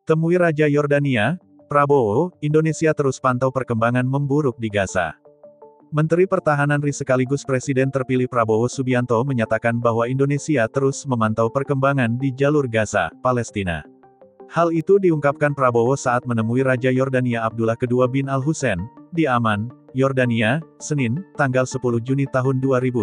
Temui Raja Yordania, Prabowo, Indonesia terus pantau perkembangan memburuk di Gaza. Menteri Pertahanan RI sekaligus Presiden terpilih Prabowo Subianto menyatakan bahwa Indonesia terus memantau perkembangan di jalur Gaza, Palestina. Hal itu diungkapkan Prabowo saat menemui Raja Yordania Abdullah II bin Al-Hussein, di Amman, Yordania, Senin, tanggal 10 Juni tahun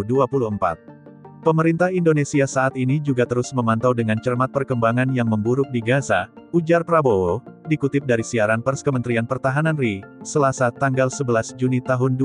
2024. Pemerintah Indonesia saat ini juga terus memantau dengan cermat perkembangan yang memburuk di Gaza, ujar Prabowo, dikutip dari siaran pers Kementerian Pertahanan RI, Selasa tanggal 11 Juni tahun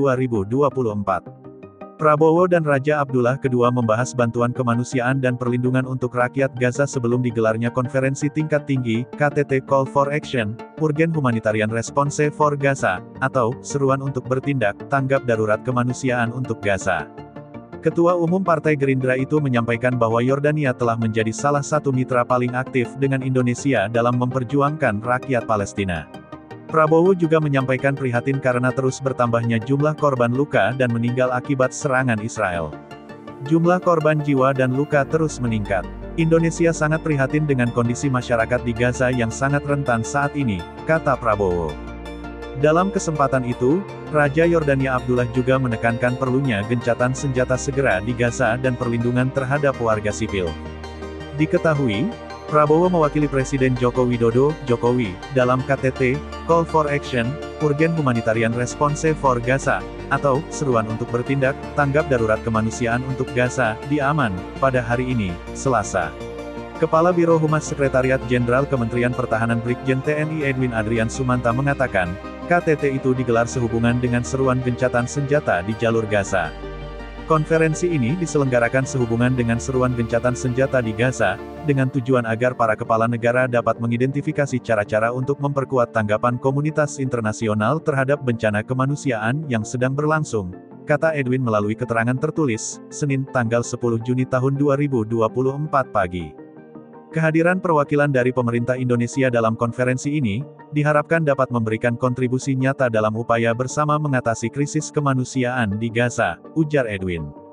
2024. Prabowo dan Raja Abdullah II membahas bantuan kemanusiaan dan perlindungan untuk rakyat Gaza sebelum digelarnya konferensi tingkat tinggi, KTT Call for Action, Urgent Humanitarian Response for Gaza, atau seruan untuk bertindak tanggap darurat kemanusiaan untuk Gaza. Ketua Umum Partai Gerindra itu menyampaikan bahwa Yordania telah menjadi salah satu mitra paling aktif dengan Indonesia dalam memperjuangkan rakyat Palestina. Prabowo juga menyampaikan prihatin karena terus bertambahnya jumlah korban luka dan meninggal akibat serangan Israel. Jumlah korban jiwa dan luka terus meningkat. Indonesia sangat prihatin dengan kondisi masyarakat di Gaza yang sangat rentan saat ini, kata Prabowo. Dalam kesempatan itu, Raja Yordania Abdullah juga menekankan perlunya gencatan senjata segera di Gaza dan perlindungan terhadap warga sipil. Diketahui, Prabowo mewakili Presiden Joko Widodo, Jokowi, dalam KTT, Call for Action, Urgent Humanitarian Response for Gaza, atau seruan untuk bertindak tanggap darurat kemanusiaan untuk Gaza, di Amman, pada hari ini, Selasa. Kepala Biro Humas Sekretariat Jenderal Kementerian Pertahanan Brigjen TNI Edwin Adrian Sumanta mengatakan, KTT itu digelar sehubungan dengan seruan gencatan senjata di jalur Gaza. Konferensi ini diselenggarakan sehubungan dengan seruan gencatan senjata di Gaza, dengan tujuan agar para kepala negara dapat mengidentifikasi cara-cara untuk memperkuat tanggapan komunitas internasional terhadap bencana kemanusiaan yang sedang berlangsung, kata Edwin melalui keterangan tertulis, Senin tanggal 10 Juni tahun 2024 pagi. Kehadiran perwakilan dari pemerintah Indonesia dalam konferensi ini, diharapkan dapat memberikan kontribusi nyata dalam upaya bersama mengatasi krisis kemanusiaan di Gaza, ujar Edwin.